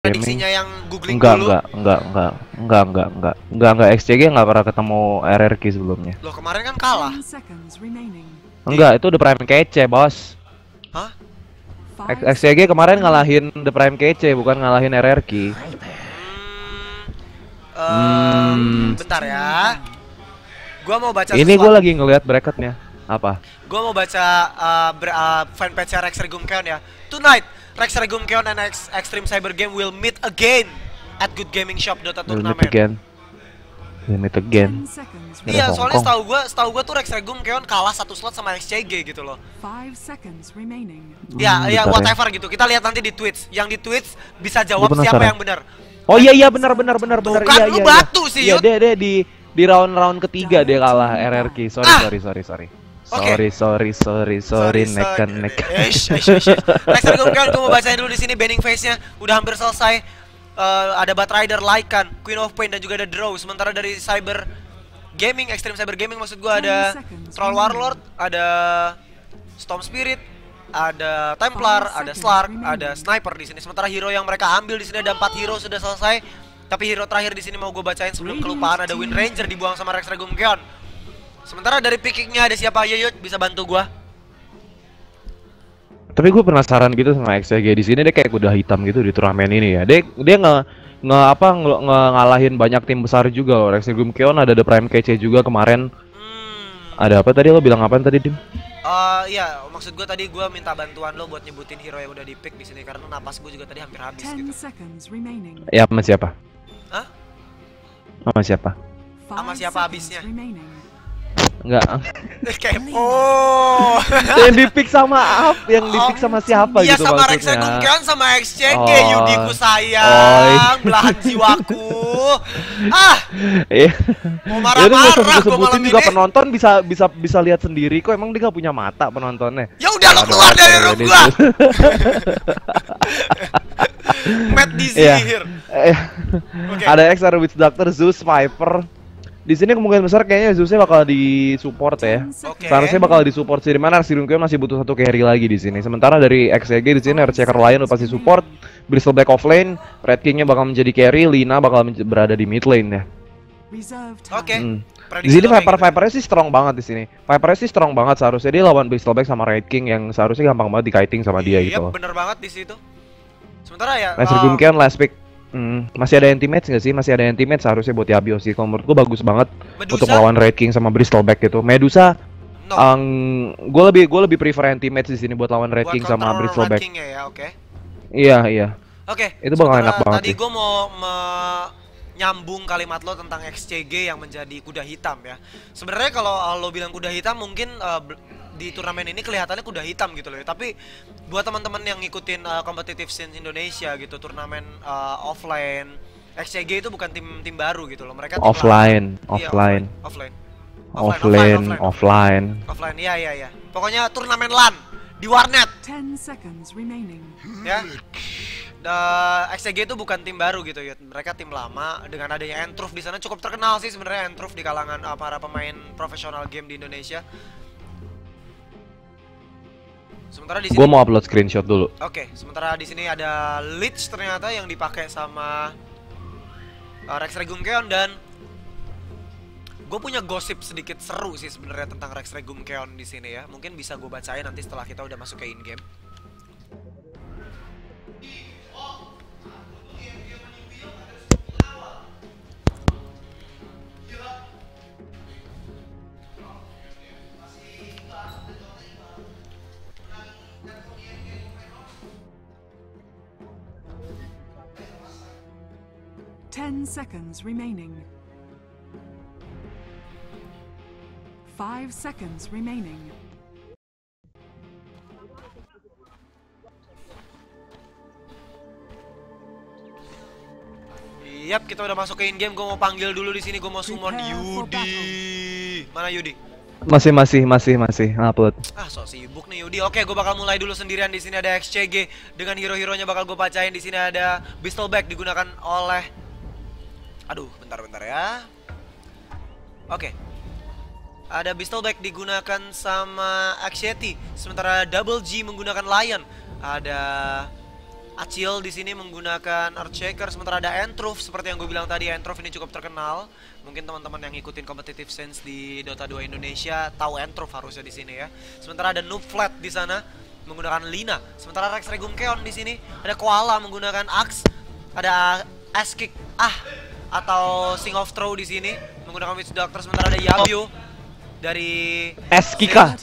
prediksinya yang googling Enggak, dulu. enggak, XCG nggak pernah ketemu RRQ sebelumnya. Loh kemarin kan kalah. Enggak, itu The Prime KC, bos. Hah? XCG kemarin ngalahin The Prime KC, bukan ngalahin RRQ. Bentar ya. Gua mau baca Ini gue lagi ngelihat bracketnya. Apa? Gua mau baca fanpage Rex Regum Keon ya. Tonight, Rex Regum Keon and Extreme Cyber Game will meet again at Good Gaming Shop Dota Tournament. Meet again. Iya, soalnya setahu gua tuh Rex Regum Keon kalah satu slot sama XCG gitu loh. Ya, whatever gitu. Kita lihat nanti di tweets. Yang di tweets bisa jawab siapa yang benar. Oh iya benar. Kan, Iya, lu batu sih, Iya, Yud. dia di round ketiga dia kalah RRQ. Sorry. Sorry, neck. Rex Regum Keon, gua mau bacain dulu di sini banning phase-nya. Udah hampir selesai. Ada Batrider, Lycan, Queen of Pain dan juga ada Draw. Sementara dari Cyber Gaming, Extreme Cyber Gaming maksud gua ada Troll Warlord, ada Storm Spirit, ada Templar, ada Slark, ada Sniper di sini. Sementara hero yang mereka ambil di sini ada 4 hero sudah selesai. Tapi hero terakhir di sini mau gue bacain sebelum kelupaan, ada Wind Ranger dibuang sama Rex Regum Keon. Sementara dari pickingnya ada siapa aja, Yud? Bisa bantu gua? Tapi gue penasaran gitu sama XCG di sini, dia kayak kuda hitam gitu di turnamen ini ya. Dia ngalahin banyak tim besar juga loh. Rex Regum Keon, ada The Prime KC juga kemarin. Ada apa tadi, lo bilang apaan tadi, Dim? Iya, maksud gue tadi gue minta bantuan lo buat nyebutin hero yang udah di pick di sini karena napas gue juga tadi hampir habis gitu. Ya, sama siapa? Hah? Sama siapa? Sama siapa habisnya? Enggak. Kayak Yang di-pick sama yang di-pick sama siapa iya, gitu sama maksudnya. Rex Regum Keon sama XCG, Yudiku sayang, belahan jiwaku. Iya. Mau marah-marah gue malam juga ini. penonton bisa lihat sendiri kok, emang dia nggak punya mata penontonnya. Ya udah lo keluar dari room gua. Matt disihir. Okay. Ada XR Witch Doctor, Zeus, Viper. Di sini kemungkinan besar kayaknya Zeusnya bakal di-support ya. Seharusnya bakal di-support sih, dimana Arsirum masih butuh satu carry lagi di sini. Sementara dari XCG di sini Earthshaker Lion udah pasti support, Bristol Black offlane, Red King-nya bakal menjadi carry, Lina bakal berada di mid lane ya. Di sini Vipernya sih strong banget di sini. Vipernya sih strong banget, seharusnya dia lawan Bristol Black sama Red King yang seharusnya gampang banget di-kiting sama dia gitu. Iya, bener banget di situ. Sementara ya Rex Regum Keon last pick. Masih ada anti-match nggak sih? Masih ada anti-match seharusnya buat Yabio sih. Kalau menurut gue bagus banget Medusa? untuk melawan Red King sama Bristol Black gitu. Medusa, gue lebih prefer anti-match di sini buat lawan Red King sama Bristol Black. Ya, Iya. Oke. Itu bakal enak banget. Tadi gue mau nyambung kalimat lo tentang XCG yang menjadi kuda hitam ya. Sebenarnya kalau lo bilang kuda hitam mungkin di turnamen ini kelihatannya kuda hitam gitu loh ya. Tapi buat teman-teman yang ngikutin competitive scene Indonesia gitu, turnamen offline, XCG itu bukan tim baru gitu loh. Mereka tim offline. Iya. Pokoknya turnamen LAN di warnet. 10 seconds remaining. Ya. XCG itu bukan tim baru gitu ya. Mereka tim lama. Dengan adanya Entruff di sana cukup terkenal sih sebenarnya Entruff di kalangan para pemain profesional game di Indonesia. Sementara di sini Gua mau upload screenshot dulu. Oke, sementara di sini ada Lich ternyata yang dipakai sama Rex Regum Keon, dan gue punya gosip sedikit seru sih sebenarnya tentang Rex Regum Keon di sini ya. Mungkin bisa gue bacain nanti setelah kita udah masuk ke in game. Ten seconds remaining. 5 seconds remaining. Yap, kita udah masuk ke in game. Gue mau panggil dulu di sini. Gue mau summon Yudi. Mana Yudi? Masih upload. So sibuk nih Yudi. Oke, gue bakal mulai dulu sendirian. Di sini ada XCG dengan hero-heronya bakal gue bacain. Di sini ada Bristleback digunakan oleh, aduh, bentar ya. Oke. Ada Bristleback digunakan sama Axieti. Sementara Double G menggunakan Lion. Ada Acil di sini menggunakan Earthshaker, sementara ada Entruff seperti yang gue bilang tadi. Entruff ini cukup terkenal. Mungkin teman-teman yang ngikutin competitive sense di Dota 2 Indonesia tahu Entruff harusnya di sini ya. Sementara ada Noobflat di sana menggunakan Lina. Sementara Rex Regumkeon di sini ada Koala menggunakan Axe, ada Ass Kick atau Sing of Throw di sini menggunakan Witch Doctor. Sementara ada Yabio dari Eskika.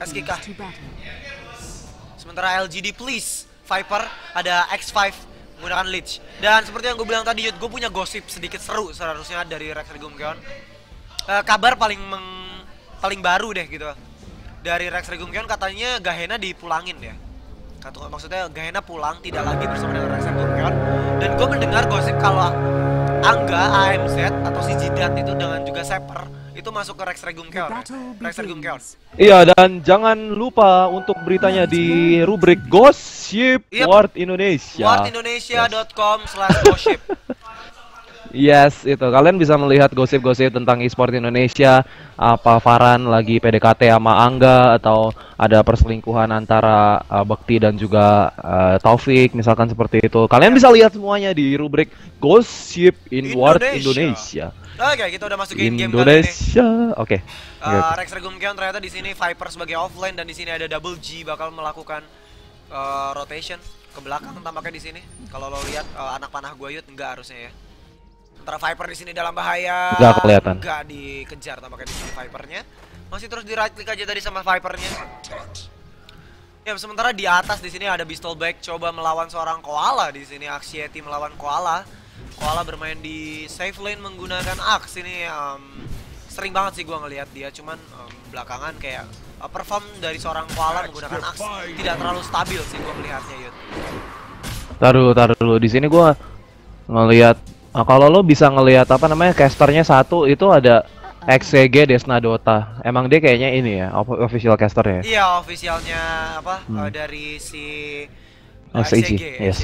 Sementara LGD Please Viper ada X5 menggunakan Lich. Dan seperti yang gue bilang tadi, gue punya gosip sedikit seru seharusnya dari Rex Regumkeon. Kabar paling baru deh gitu. Dari Rex Regumkeon katanya Gehenna dipulangin ya. Maksudnya Gehenna pulang tidak lagi bersama dengan Rex Regumkeon. Dan gue mendengar gosip kalau Angga, AMZ atau si Jidat itu dengan juga Seper itu masuk ke Rex Regumkeon. Rex Regumkeon. Iya, dan jangan lupa untuk beritanya di rubrik Gossip Ward Indonesia. wardindonesia.com/gossip. Yes, itu kalian bisa melihat gosip-gosip tentang e-sport Indonesia. Apa Farhan lagi PDKT sama Angga, atau ada perselingkuhan antara Bekti dan juga Taufik, misalkan seperti itu. Kalian bisa lihat semuanya di rubrik Gossip in Ward Indonesia. Oke, kita udah masukin game Indonesia. Oke. Rex Regumkeon ternyata di sini Viper sebagai offlane, dan di sini ada Double G bakal melakukan rotation ke belakang tampaknya di sini. Kalau lo lihat anak panah gua Yud enggak harusnya ya. Sementara Viper di sini dalam bahaya. Enggak kelihatan. Enggak dikejar tampaknya di sini Vipernya. Masih terus di right click aja tadi sama Vipernya. Ya, sementara di atas di sini ada Beastleback coba melawan seorang Koala di sini. Axieti melawan Koala. Koala bermain di safe lane menggunakan Axe ini. Sering banget sih gua ngelihat dia, cuman belakangan kayak perform dari seorang Koala menggunakan Axe tidak terlalu stabil sih gua melihatnya, Yud. Taruh dulu di sini gua ngelihat kalau lo bisa ngelihat apa namanya casternya satu itu ada XCG Desna Dota. Emang dia kayaknya ini ya official caster ya? Iya, officialnya apa dari si XCG. Yes.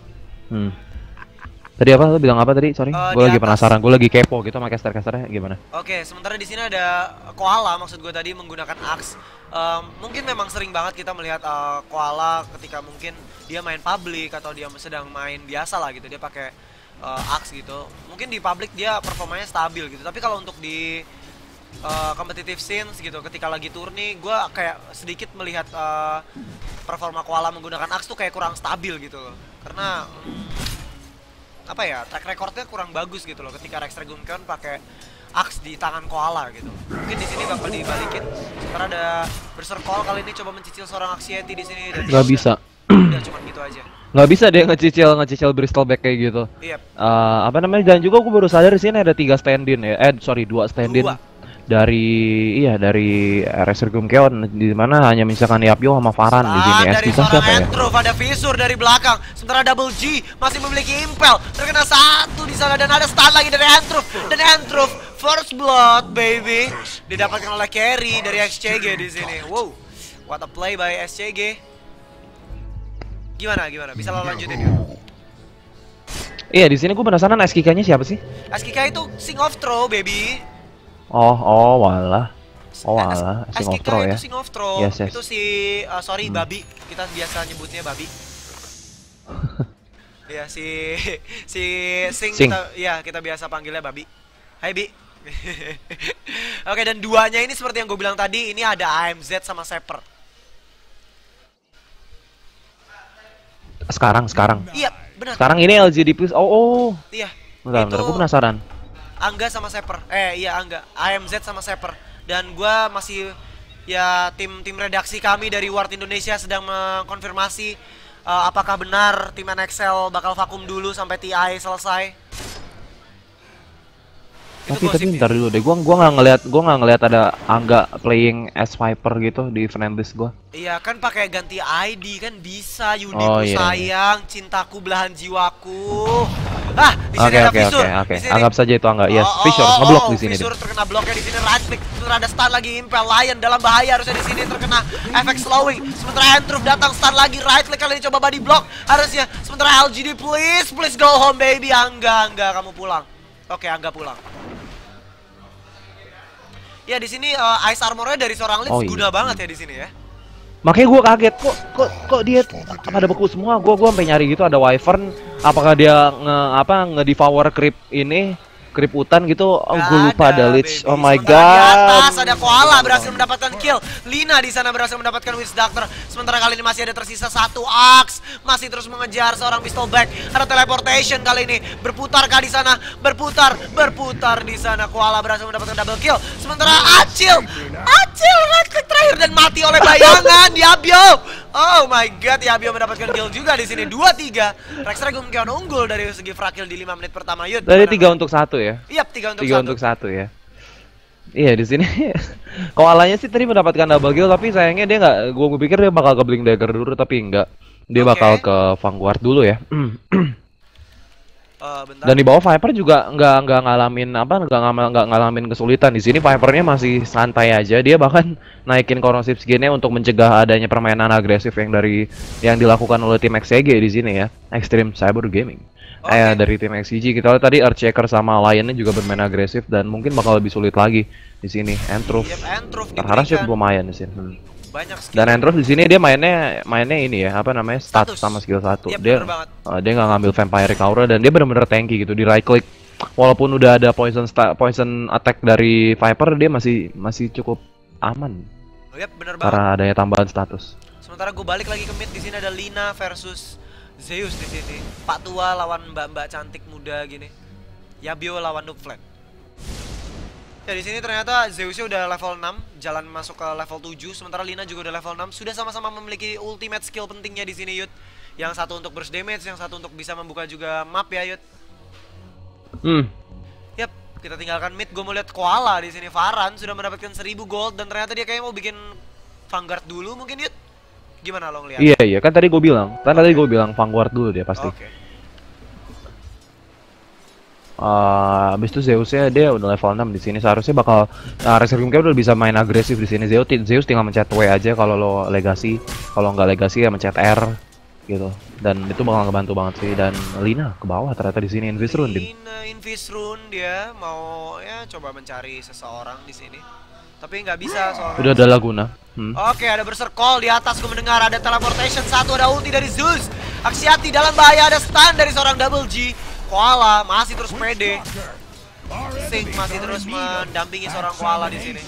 Tadi apa? Lo bilang apa tadi? Sorry, gue lagi penasaran. Gue lagi kepo gitu sama caster-casternya gimana? Oke, sementara di sini ada Koala, maksud gue tadi menggunakan Axe. Mungkin memang sering banget kita melihat Koala ketika mungkin dia main public atau dia sedang main biasa lah gitu. Dia pakai Axe gitu. Mungkin di public dia performanya stabil gitu. Tapi kalau untuk di competitive scenes gitu, ketika lagi turni, gue kayak sedikit melihat performa Koala menggunakan Axe tuh kayak kurang stabil gitu loh. Karena apa ya, track recordnya kurang bagus gitu loh ketika Rex Regumkeon pakai Axe di tangan Koala gitu. Mungkin di sini bakal dibalikin. Sementara ada Berserkol kali ini coba mencicil seorang Axieti di sini dan nggak bisa. Udah cuma gitu aja. Nggak bisa dia ngecicil Bristleback kayak gitu. Yep. Apa namanya, dan juga gue baru sadar di sini ada 3 stand-in ya. 2 stand-in. Dari Rex Regumkeon, di mana hanya misalkan Yapyo sama Farhan di sini. Dari seorang Entruff ada Fissure dari belakang. Sementara Double G masih memiliki Impel, terkena satu di sana, dan ada stun lagi dari Entruff. Dan Entruff first blood baby didapatkan oleh carry dari XCG di sini. Wow, what a play by XCG. Gimana? Bisa lo lanjutin ya? Iya, di sini gue penasaran SKK-nya siapa sih? SKK itu Sing of Throw baby. Oh, walah. Sing of Throw ya. Itu Sing of Throw. Yes. Itu si Babi. Kita biasa nyebutnya Babi. Ya, si Sing. Kita biasa panggilnya Babi. Hai Bi. Oke, dan duanya ini seperti yang gue bilang tadi, ini ada AMZ sama Seper. Sekarang. Iya, benar. Sekarang ini LGD Plus. Oh. Iya. Bentar, gue penasaran. Angga sama Seper. Angga. AMZ sama Seper. Dan gua masih ya tim redaksi kami dari Ward Indonesia sedang mengkonfirmasi apakah benar tim NXL bakal vakum dulu sampai TI selesai. Tapi bentar dulu deh, gua nggak ngelihat ada Angga playing as Viper gitu di friend list gua. Iya kan, pakai ganti ID kan bisa. Yudiku sayang, cintaku belahan jiwaku. Di sini ada Fissure. Oke. Anggap saja itu Angga. Yes, Fissure ngeblok di sini. Fissure terkena bloknya di sini, right click. Sementara ada stun lagi Impel. Lion dalam bahaya harusnya di sini, terkena efek slowing. Sementara Entruff datang, stun lagi, right click kali ini coba body block harusnya. Sementara LGD please go home baby. Angga kamu pulang. Oke, Angga pulang. Ya, di sini Ice Armor-nya dari seorang Lich guna banget ya di sini ya. Makanya gue kaget kok dia pada beku semua. Gue sampai nyari gitu ada Wyvern. Apakah dia nge-devour creep ini? Creep hutan gitu, gue lupa ada Lich. Oh my god. Di atas ada Koala berhasil mendapatkan kill. Lina di sana berhasil mendapatkan Witch Doctor. Sementara kali ini masih ada tersisa satu Axe, masih terus mengejar seorang Pistolback. Ada teleportation kali ini. Berputar kah di sana? Berputar di sana. Koala berhasil mendapatkan double kill. Sementara Acil right click terakhir dan mati oleh bayangan Yabio. Oh my god, Yabio mendapatkan kill juga di sini 2-3. Rex Regumkion unggul dari segi Frakil di 5 menit pertama. Yud. Dari 3 untuk 1 ya? Iya, 3 untuk 1 ya. Iya di sini. Koalanya sih tadi mendapatkan double kill tapi sayangnya dia nggak. Gue pikir dia bakal ke Blink Dagger dulu tapi enggak. Dia bakal ke Vanguard dulu ya. Dan di bawah Viper juga nggak ngalamin kesulitan. Di sini Vipernya masih santai aja. Dia bahkan naikin corrosive skin-nya untuk mencegah adanya permainan agresif yang dilakukan oleh tim XCG di sini ya. Extreme Cyber Gaming. Dari tim XCG kita lihat tadi Earthshaker sama Lion-nya juga bermain agresif dan mungkin bakal lebih sulit lagi di sini. Entroph. Terharap sih lumayan di sini. Dan Entroph di sini dia mainnya ini ya, status sama skill 1. Dia nggak ngambil Vampire Aura dan dia benar-benar tanky gitu di right click. Walaupun udah ada poison attack dari Viper, dia masih cukup aman. Bener banget. Karena adanya tambahan status. Sementara gue balik lagi ke mid, di sini ada Lina versus Zeus di sini. Pak tua lawan mbak-mbak cantik muda gini. Yabio lawan Noob Flat. Ya di sini ternyata Zeusnya udah level 6, jalan masuk ke level 7, sementara Lina juga udah level 6, sudah sama-sama memiliki ultimate skill pentingnya di sini, Yud. Yang satu untuk burst damage, yang satu untuk bisa membuka juga map ya, Yud. Yap, kita tinggalkan mid. Gue mau lihat Koala di sini. Farhan sudah mendapatkan 1000 gold dan ternyata dia kayaknya mau bikin Vanguard dulu mungkin, Yud. Gimana lo ngeliat? Iya, kan tadi gue bilang. Vanguard dulu dia pasti. Abis itu Zeusnya dia udah level 6 di sini, seharusnya bakal Rex Regumkion udah bisa main agresif di sini. Zeus tinggal mencet W aja kalau lo legacy, kalau nggak legacy ya mencet R gitu. Dan itu bakal ngebantu banget sih. Dan Lina ke bawah ternyata di sini Invis Rune. Lina Invis Rune dia mau ya coba mencari seseorang di sini. Tapi nggak bisa soalnya. Udah ada Laguna. Oke, ada Berserk Call di atas. Gue mendengar ada teleportation satu, ada ulti dari Zeus. Axiati dalam bahaya, ada stun dari seorang Double G. Koala masih terus pede. Sing masih terus mendampingi seorang Koala di sini.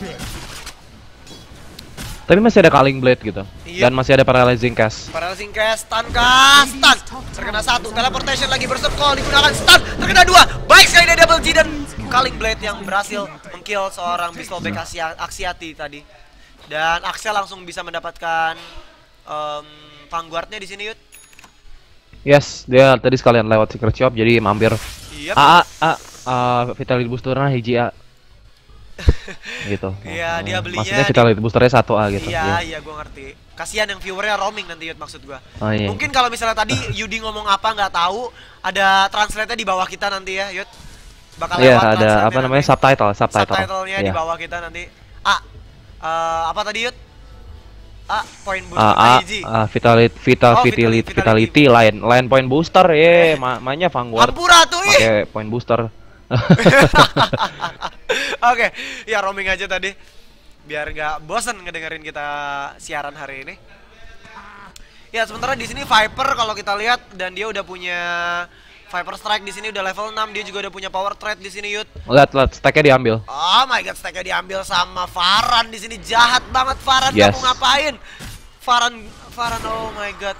Tapi masih ada Culling Blade gitu. Dan masih ada Paralyzing Cast. Paralyzing Cast, stun kah? Stun. Terkena satu, teleportation lagi, Berserk Call digunakan, stun. Terkena dua. Baik sekali dari Double G dan Culling Blade yang berhasil mengkill seorang Pistolback Axiati tadi. Dan Axel langsung bisa mendapatkan Vanguard-nya di sini, Yud. Yes, dia tadi sekalian lewat Secret Shop jadi mampir. Vitality Booster-nya hiji A. Gitu. Iya, dia belinya. Maksudnya Vitality Booster-nya 1A gitu. Iya, gua ngerti. Kasihan yang viewernya roaming nanti, Yud, maksud gua. Iya. Mungkin kalau misalnya tadi Yudi ngomong apa nggak tahu, ada translate-nya di bawah kita nanti ya, Yud. Bakal lewat ada subtitle-nya di bawah kita nanti. Apa tadi, Yud? Point booster Vitality line point booster ya, mainnya Vanguard. Hampura tuh pakai point booster. Oke, ya roaming aja tadi biar nggak bosen ngedengerin kita siaran hari ini. Ya sementara di sini Viper kalau kita lihat dan dia udah punya Viper Strike di sini udah level 6, dia juga udah punya Power Thread di sini, Yud. Lihat stack-nya diambil. Oh my god, stack-nya diambil sama Farhan di sini. Jahat banget Farhan, kamu ngapain? Farhan, oh my god.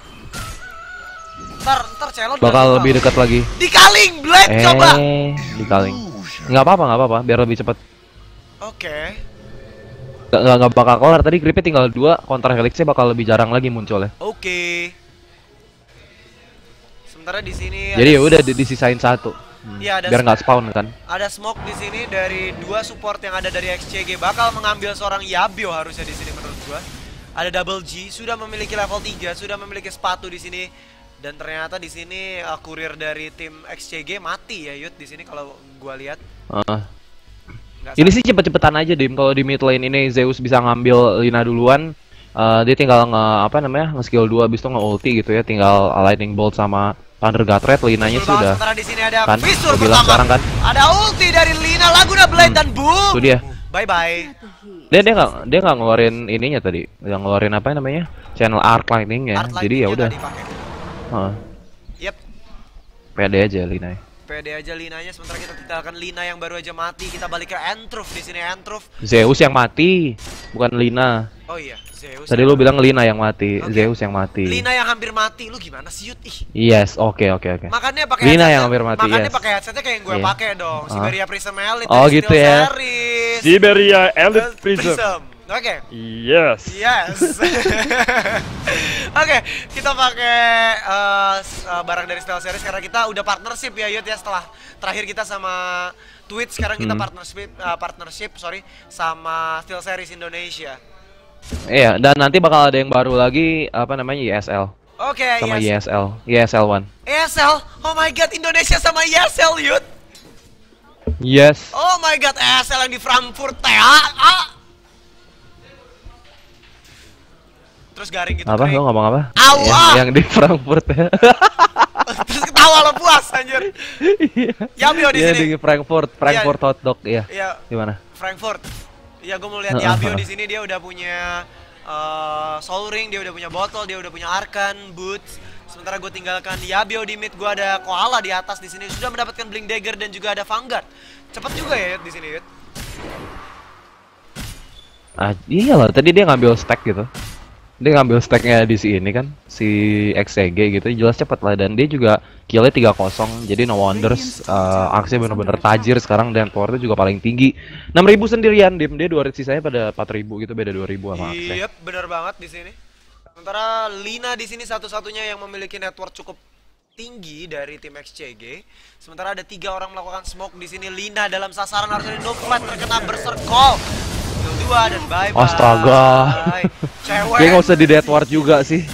Ntar celon bakal lebih dekat lagi. Di Culling Blade coba. Di Culling. Enggak apa-apa, biar lebih cepat. Oke. Enggak bakal kelar tadi, creepnya tinggal 2, counter helixnya bakal lebih jarang lagi muncul ya. Oke. Sementara di sini jadi ya udah disisain 1. Ya, biar nggak spawn kan. Ada smoke di sini dari 2 support yang ada dari XCG, bakal mengambil seorang Yabio harusnya di sini menurut gua. Ada Double G sudah memiliki level 3, sudah memiliki sepatu di sini. Dan ternyata di sini kurir dari tim XCG mati ya, Yud, di sini kalau gua lihat. Ini sih cepet-cepetan aja, Dim. Kalau di mid lane ini Zeus bisa ngambil Lina duluan, dia tinggal nge-skill 2 abis itu nge-ulti gitu ya, tinggal lightning bolt sama Thunder Gatred. Linanya sudah. Sementara di sini ada kan, Fissure pertama. Sekarang kan. Ada ulti dari Lina, Laguna Blade dan boom. Itu dia. Bye bye. Dia nggak ngeluarin ininya tadi, yang ngeluarin apa namanya? Channel Art Lightning ya. Jadi ya udah. Yep. Pede aja Lina. Pede aja Linanya, sementara kita tinggalkan Lina yang baru aja mati. Kita balik ke Entruf di sini. Entruf. Zeus yang mati, bukan Lina. Oh iya, Zeus. Tadi lu bilang Lina yang mati, Zeus yang mati. Lina yang hampir mati, lu gimana sih Yud? Yes, oke. Makanya pakai Lina yang hampir mati. Makanya pakai headsetnya kayak yang gue pakai dong. Siberia Prism Elite. Oh gitu ya. Siberia Elite Prism. Oke. Yes. Oke, kita pakai barang dari Steel Series karena kita udah partnership ya Yud ya, setelah terakhir kita sama Twitch, sekarang kita partnership sama Steel Series Indonesia. Iya, dan nanti bakal ada yang baru lagi apa namanya ESL. Oke, sama ESL 1. ESL? Oh my god, Indonesia sama ESL Yud. Yes. Oh my god, ESL yang di Frankfurt Terus garing gitu. Apa? Lo ngomong apa? Yang di Frankfurt ya. Terus ketawa lo puas anjir. Yabio di sini. Di Frankfurt hotdog ya. Iya. Gimana? Frankfurt. Iya, gue mau lihat Yabio di sini, dia udah punya Soul Ring, dia udah punya botol, dia udah punya Arkan, Boots. Sementara gue tinggalkan Yabio di mid, gue ada Koala di atas di sini. Sudah mendapatkan Blink Dagger dan juga ada Vanguard. Cepet juga ya di sini, Yud. Iyalah, tadi dia ngambil stack gitu. Dia ngambil stacknya di sini kan, si XCG gitu, jelas cepet lah. Dan dia juga killnya 3-0, jadi no wonders aksi bener-bener tajir sekarang. Dan powernya juga paling tinggi, 6.000 sendirian. Dia 2 sisanya pada 4.000 gitu, beda 2.000 sama Axe. Yep, bener banget di sini. Sementara Lina di sini satu-satunya yang memiliki network cukup tinggi dari tim XCG. Sementara ada 3 orang melakukan smoke di sini. Lina dalam sasaran harusnya no flat, terkena berserk call. 2 dan bye-bye. Astaga. Cewek. Dia nggak usah di death ward juga sih.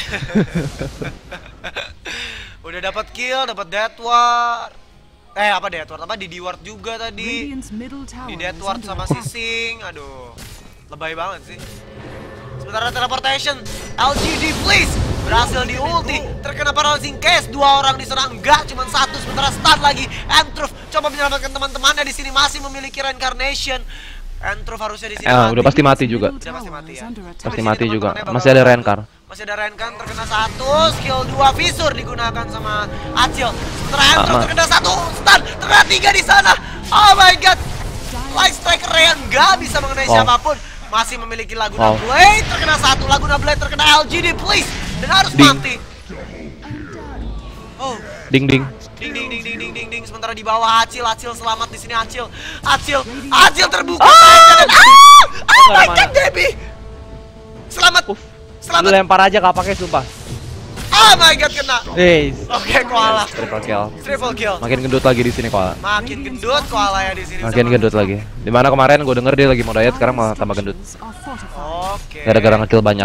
Udah dapat kill, dapat death ward. Apa death ward? Apa di D-ward juga tadi. Di death ward sama Sising. Aduh. Lebay banget sih. Sementara teleportation, LGD please berhasil di ulti, terkena paralyzing case. 2 orang diserang, enggak, cuma 1. Sementara stun lagi. Entruf coba menyelamatkan teman-temannya di sini, masih memiliki reincarnation. Entruf harusnya di sini udah pasti mati juga. Udah pasti mati ya. Pasti mati juga. Masih ada Rencar. Masih ada Rencar, terkena 1, skill 2 visur digunakan sama Acil. Sementara Entruf terkena 1, stun, terkena 3 di sana. Oh my god. Light Striker yang enggak bisa mengenai siapapun. Masih memiliki Laguna Blade, terkena 1, Laguna Blade terkena LGD please, dan harus mati. Oh. Ding. Sementara di bawah Acil selamat di sini. Acil terbuka. Oh my god, Debbie. Selamat. Lu lempar aja, gak pakai sumpah. Oh my god, kena. Oke, Koala. Triple kill. Makin gendut lagi di sini Koala. Makin gendut Koala ya di sini. Makin gendut lagi. Dimana kemarin gue denger dia lagi mau diet, sekarang malah tambah gendut. Oke. Gara-gara ngekill banyak.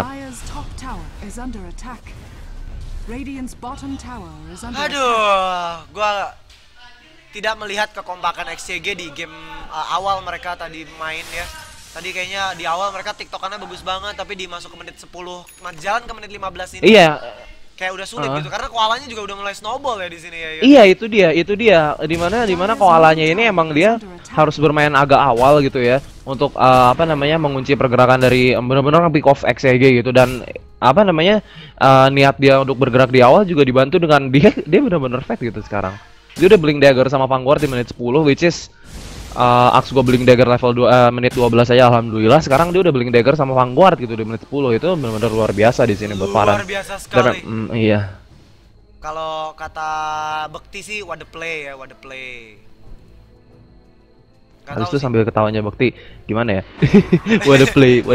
Aduh, gua tidak melihat kekompakan XCG di game awal mereka tadi main ya. Tadi kayaknya di awal mereka tiktokannya bagus banget, tapi di masuk ke menit 10, jalan ke menit 15 ini. Iya. Kayak udah sulit gitu karena koalanya juga udah mulai snowball ya di sini ya. Iya, itu dia. Dimana koalanya ini emang dia harus bermain agak awal gitu ya untuk mengunci pergerakan dari benar-benar pick off XCG gitu. Dan niat dia untuk bergerak di awal juga dibantu dengan dia benar-benar fat gitu sekarang. Dia udah Blink Dagger sama Vanguard di menit 10, which is Axe gua Blink Dagger level 2 menit 12 aja alhamdulillah. Sekarang dia udah Blink Dagger sama Vanguard gitu di menit 10. Itu benar-benar luar biasa di sini buat Farhan. Luar biasa sekali. Iya. Kalau kata Bekti sih what the play ya, what the play. Habis itu sambil ketawanya Bekti, gimana ya? What the play.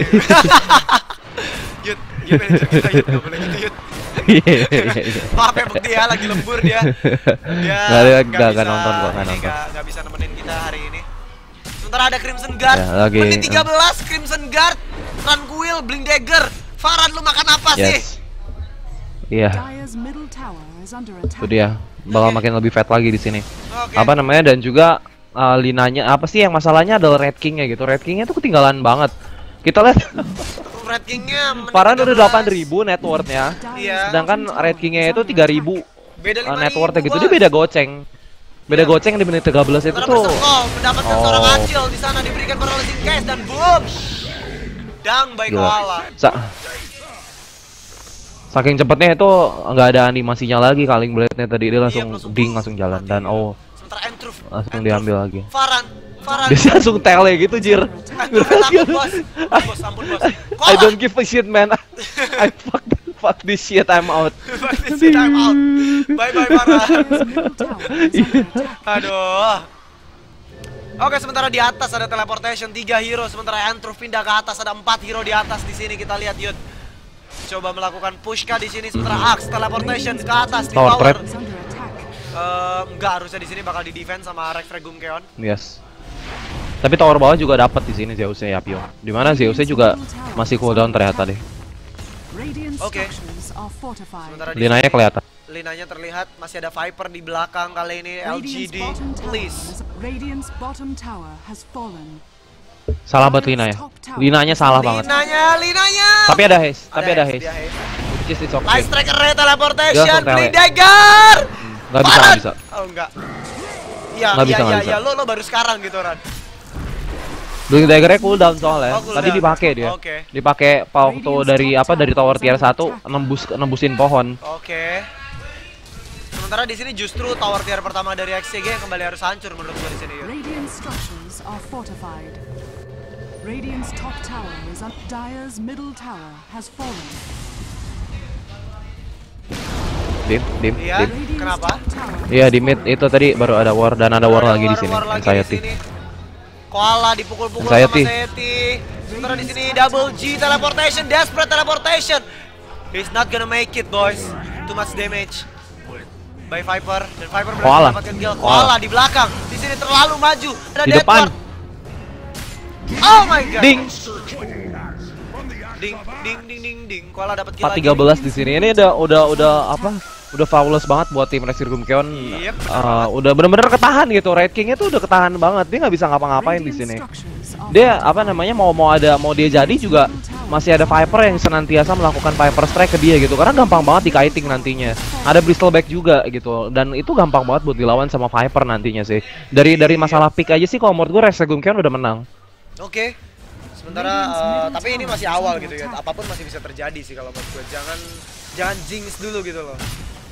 Yud, manajer kita Yud, gak boleh gitu Yud. Maaf ya Bekti ya, lagi lembur dia. Dia gak bisa nemenin kita hari ini. Sementara ada Crimson Guard, menit 13 Crimson Guard, Tranquil, Blink Dagger. Farhan, lu makan apa sih? Iya. Itu dia, bakal makin lebih fat lagi di sini. Dan juga Linanya apa sih yang masalahnya adalah Red King-nya gitu. Red King-nya tuh ketinggalan banget. Kita lihat Red King-nya Farhan udah 8.000 net worth-nya. Iya. Sedangkan Red King-nya itu 3.000 net worth-nya gitu. Dia beda goceng. Beda goceng di menit 13 itu tuh. Mendapatkan seorang Acil di sana, diberikan paralyzing case dan boom. Dang by Koala. Saking cepetnya itu nggak ada animasinya lagi Culling Blade-nya tadi, dia langsung ding langsung jalan dan sementara Entruff langsung diambil lagi. Farhan Dia langsung tele gitu jir. Bos, ampun bos. I don't give a shit man. I fuck this shit, I'm out. Fuck this shit, I'm out. Bye bye Farhan. Aduh. Oke, sementara di atas ada teleportation 3 hero, sementara Entruff pindah ke atas ada 4 hero di atas di sini. Kita lihat Yud coba melakukan push kah di sini, sementara Axe teleportation ke atas di tower. Enggak, harusnya di sini bakal di defense sama Rex Regum Keon. Yes. Tapi tower bawah juga dapat di sini Zeusnya Yapio. Di mana Zeusnya juga masih cooldown ternyata deh. Oke. Linanya kelihatan. Linanya terlihat, masih ada Viper di belakang kali ini. LGD, please. Salah buat Lina ya. Linanya salah banget. Linanya. Tapi ada haste, Which is it's okay. Light Striker teleportation, Bleed Dagger. Nggak bisa. Oh enggak. Iya, lo baru sekarang gitu Ran. Bleed Dagger-nya cooldown soalnya. Tadi dipakai dia. Dipakai waktu dari tower tier 1 nembusin pohon. Oke. Sementara di sini justru tower tier pertama dari XCG yang kembali harus hancur menurut gue di sini. Radiant's top tower is up. Dire's middle tower has fallen. Dim. Kenapa? Iya di mid itu tadi baru ada war dan ada war lagi di sini. Anxiety. Koala dipukul-pukul sama Seti. Sementara di sini double G teleportation, desperate teleportation. He's not gonna make it boys. Too much damage by Viper dan Viper berhasil mendapatkan kill. Koala di belakang. Di sini terlalu maju. Ada di depan. Oh my god. Ding. Koala dapat kill 13 di sini. Ini udah flawless banget buat tim Rex Regum Keon. Udah bener-bener ketahan gitu. Red King-nya tuh udah ketahan banget. Dia nggak bisa ngapa-ngapain di sini. Dia mau dia jadi juga masih ada Viper yang senantiasa melakukan Viper Strike ke dia gitu. Karena gampang banget di-kiting nantinya. Ada Bristleback juga gitu. Dan itu gampang banget buat dilawan sama Viper nantinya sih. Dari masalah pick aja sih kalau menurut gue Rex Regum Keon udah menang. Oke. Sementara tapi ini masih awal gitu ya. Apapun masih bisa terjadi sih kalau menurut gue. Jangan jinx dulu gitu loh.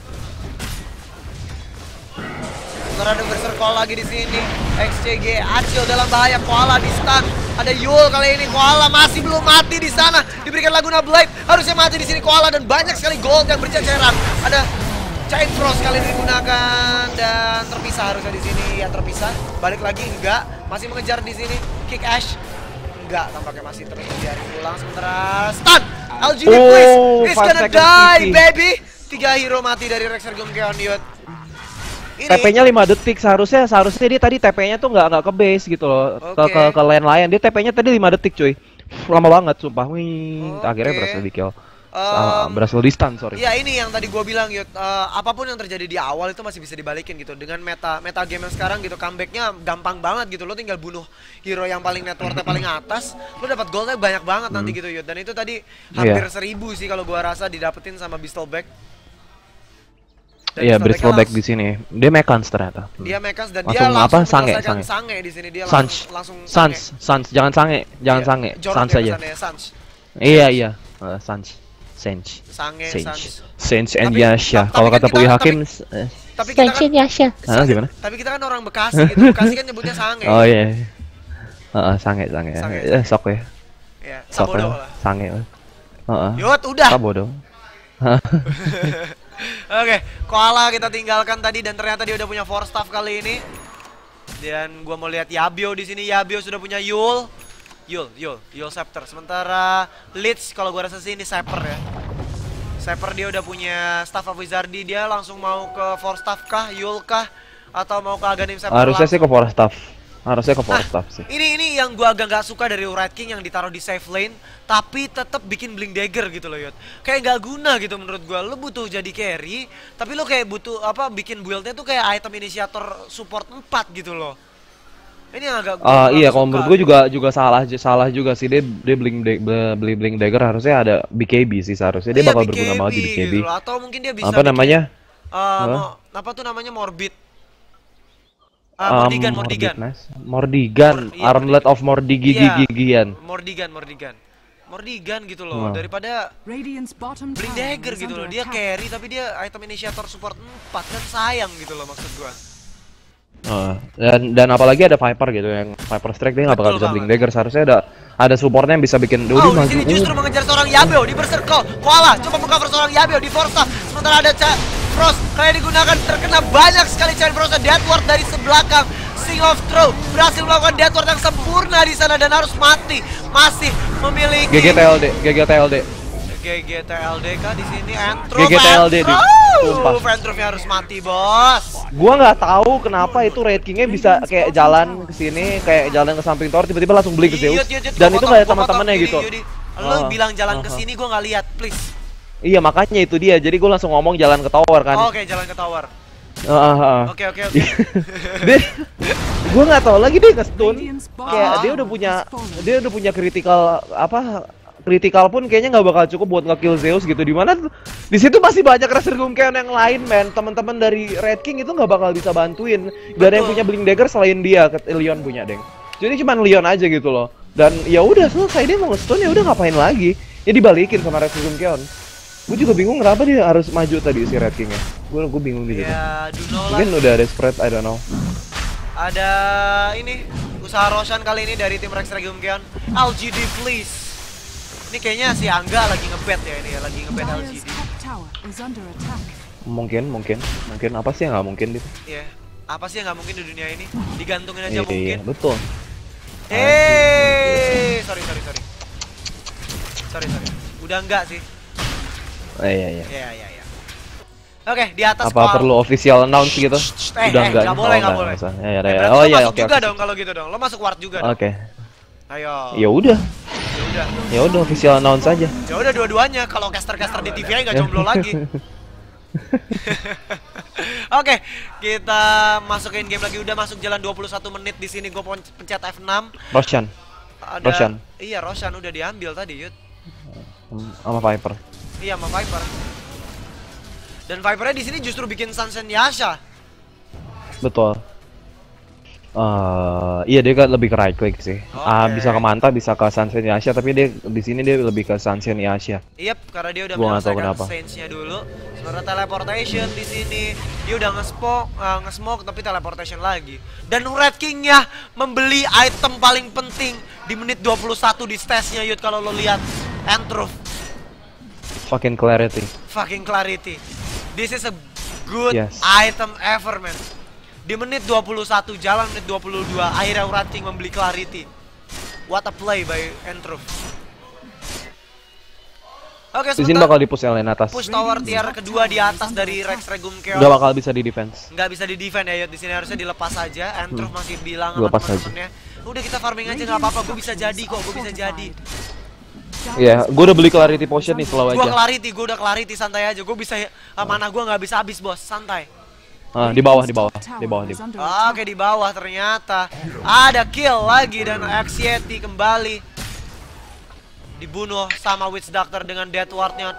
Sementara ada berserkol lagi di sini. XCG Acil dalam bahaya, Koala di stun. Ada Yul kali ini, Koala masih belum mati di sana. Diberikan Laguna Blade, harusnya mati di sini Koala dan banyak sekali gold yang berceceran. Ada Chain Frost kali ini digunakan dan terpisah harusnya di sini. Ya terpisah. Balik lagi enggak, masih mengejar di sini. Kick Ash. Enggak, tampaknya masih terus menjadi ulang. Sementara stun. LGD please, it's gonna die baby. 3 hero mati dari Rex Regum Keon Yud. TP-nya 5 detik, seharusnya dia tadi TP-nya tuh nggak ke base gitu loh. Ke lane lain. Dia TP-nya tadi 5 detik cuy. Lama banget sumpah. Akhirnya berhasil di kill. Berhasil di stun, sorry. Ya ini yang tadi gua bilang Yud, apapun yang terjadi di awal itu masih bisa dibalikin gitu. Dengan meta game yang sekarang gitu, comeback-nya gampang banget gitu. Lo tinggal bunuh hero yang paling network-nya paling atas, lo dapat goldnya banyak banget nanti gitu Yud. Dan itu tadi hampir 1000 sih kalau gua rasa didapetin sama Bristleback. Iya, Bristleback di sini. Dia Mekans ternyata. Dia Mekans dan langsung dia langsung sange di sini dia langsung Sans, jangan sange. Sans aja. Iya. Sans. Sange and Yasha. Kalau kata Puyi Hakim Sange and Yasha. Gimana? Tapi kita kan orang Bekasi gitu. Bekasi kan nyebutnya sange. Oh iya. Sange. Sok ya. Iya, Sabodo lah. Sange. Yot, udah. Sabodo. Oke, Koala kita tinggalkan tadi dan ternyata dia udah punya 4 staff kali ini. Dan gua mau lihat Yabio di sini. Yabio sudah punya Yul Scepter. Sementara Leech kalau gua rasa sih ini Cypher ya. Cypher dia udah punya Staff of Wizardy, dia langsung mau ke 4 staff kah, Yul kah, atau mau ke Aghanim Scepter? Harusnya sih ke 4 staff. Harusnya ke 4 staff sih. Ini yang gua agak nggak suka dari Red King yang ditaruh di safe lane, tapi tetap bikin Blink Dagger gitu loh Yot. Kayak nggak guna gitu menurut gua. Lo butuh jadi carry, tapi lo kayak butuh bikin buildnya tuh kayak item inisiator support 4 gitu loh. Ini yang agak iya kalau menurut gua juga salah juga sih dia Blink Dagger harusnya ada BKB sih seharusnya. Dia bakal berguna banget di BKB. Gitu, atau mungkin dia bisa apa namanya? apa tuh namanya Morbid. Mordigan. Armlet of Mordigi gigian. Mordigan gitu loh, daripada Blink Dagger gitu loh. Dia carry tapi dia item initiator support 4 kan sayang gitu loh maksud gua. Dan apalagi ada Viper gitu yang Viper Strike dia nggak bakal bisa Blink Dagger. Seharusnya ada supportnya yang bisa bikin di sini justru mengejar seorang Yabeo di bercircle. Koala coba mengcover seorang Yabeo di Forza. Sementara ada Frost kali digunakan terkena banyak sekali Chain Frost. Deathward dari sebelakang. Sing of Throw berhasil melakukan Deathward yang sempurna di sana dan harus mati. Masih memiliki GGTLD kah di sini? GGTLD di Ventrove harus mati, bos. Gua nggak tahu kenapa itu Red King-nya bisa kayak jalan ke sini, kayak jalan ke samping tower tiba-tiba langsung blink ke Zeus. Dan itu nggak ada teman-temannya gitu. Lo bilang jalan ke sini, gua nggak lihat, please. Iya, makanya itu dia. Jadi gua langsung ngomong jalan ke tower kan. Oke, jalan ke tower. Oke. Gue nggak tahu lagi dia nge-stun. Kayak dia udah punya critical pun kayaknya nggak bakal cukup buat nge-kill Zeus gitu. Dimana di situ masih banyak Resurgum Keon yang lain, men. Teman-teman dari Red King itu nggak bakal bisa bantuin. Gak ada yang punya Blink Dagger selain dia. Leon punya, Deng. Jadi cuma Leon aja gitu loh. Dan ya udah selesai, dia mau nge-stun ya udah ngapain lagi? Ya dibalikin sama Resurgum Keon. Gue juga bingung kenapa dia harus maju tadi si Red King-nya. Gue bingung di situ. Ya, mungkin udah ada spread, I don't know. Ada ini usaha Roshan kali ini dari tim Resurgum Keon. LGD please. Ini kayaknya si Angga lagi ngebet ya ini ya, lagi ngebet LGD. Mungkin apa sih yang nggak mungkin gitu? Iya, apa sih yang nggak mungkin di dunia ini? Digantungin aja mungkin. Iya, betul. Sorry. Udah enggak sih? Iya. Oke, di atas apa perlu official announce gitu? Udah enggak. Enggak boleh. Oh iya, oke. Juga dong kalau gitu dong. Lo masuk ward juga dong. Oke. Ayo. Ya udah official announce aja. Ya udah dua-duanya. Kalau caster-caster di TV nggak jomblo lagi. Oke, kita masukin game lagi. Udah masuk jalan 21 menit di sini. Gue pencet F6. Roshan. Iya, Roshan udah diambil tadi, Yud. Sama Viper. Iya, sama Viper. Dan Vipernya di sini justru bikin Sunset Yasha. Betul. Iya dia kan lebih ke right click sih. Bisa ke Manta, bisa ke Sunset Yasha, tapi dia di sini dia lebih ke Sunset Yasha. Yep, karena dia udah menyelesaikan stage-nya dulu. Sementara teleportation di sini dia udah nge-smoke tapi teleportation lagi. Dan Red King-nya membeli item paling penting di menit 21 di stage-nya, Yud, kalau lo lihat. Entruth. Fucking clarity. This is a good item ever, man. Di menit 21, jalan menit 22, akhirnya Red King membeli clarity. What a play by Entruth. Oke, di sini bakal di-push lane atas. Push tower tier kedua di atas dari Resurgum Keon. Gak bakal bisa di defense. Gak bisa di defense ya, Yud. Di sini harusnya dilepas aja. Entruth masih bilang sama teman-temannya, udah kita farming aja nggak apa-apa, gue bisa jadi kok, gue bisa jadi. Iya, gue udah beli clarity potion nih, slow aja. Gue udah clarity, santai aja. Gue bisa, mana gue nggak bisa habis, bos, santai. Di bawah. Oke, di bawah ternyata ada kill lagi dan Axieti kembali dibunuh sama Witch Doctor dengan Deathward-nya.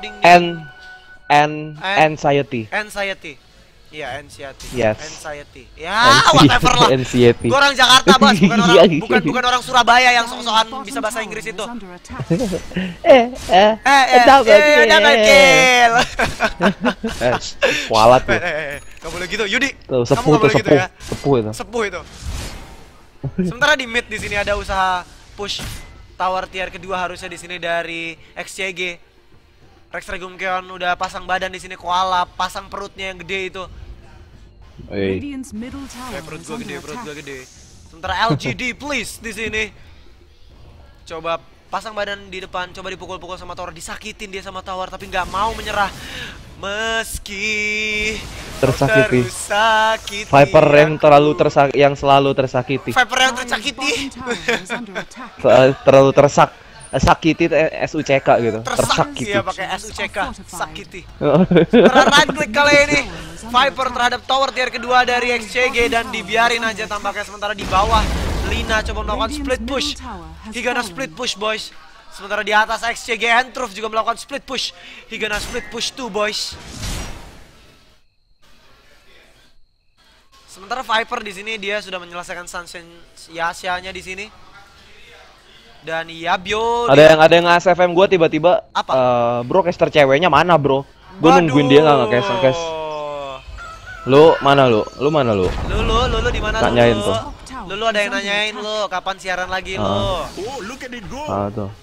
Anxiety. Iya, Anxiety. Anxiety. Ya, whatever lah. Gue orang Jakarta, bos, bukan orang Surabaya yang sok-sokan bisa bahasa Inggris itu. Double kill. Kualat tuh. Gak boleh gitu, Yudi. Sepuh itu. Sementara di mid di sini ada usaha push tower tier kedua harusnya di sini dari XCG. Resurgum Keon udah pasang badan di sini, Koala pasang perutnya yang gede itu. Perut gua gede. Sementara LGD please di sini. Coba pasang badan di depan, coba dipukul-pukul sama tower, disakitin dia sama tower tapi nggak mau menyerah. Meski tersakiti. Viper yang selalu tersakiti. Viper yang tersakiti. Terlalu sakiti SUCK gitu. Tersakiti. Iya, pakai SUCK, sakiti. Right click kali ini Viper terhadap tower tier kedua dari XCG dan dibiarin aja tampaknya. Sementara di bawah Lina coba melakukan split push. He gonna split push, boys. Sementara di atas XCG Entruth juga melakukan split push. He gonna split push too, boys. Sementara Viper di sini dia sudah menyelesaikan Sunshine Yasha-nya di sini. Dan Yabio ada yang nge-SFM gua tiba-tiba, apa? Bro, caster ceweknya mana, Bro? Gua nungguin dia enggak nge-caster. Lu mana lu? Lu mana lu? Lu di mana lu? Tanyain tuh. Lu ada yang nanyain lu kapan siaran lagi lu? Oh, tuh.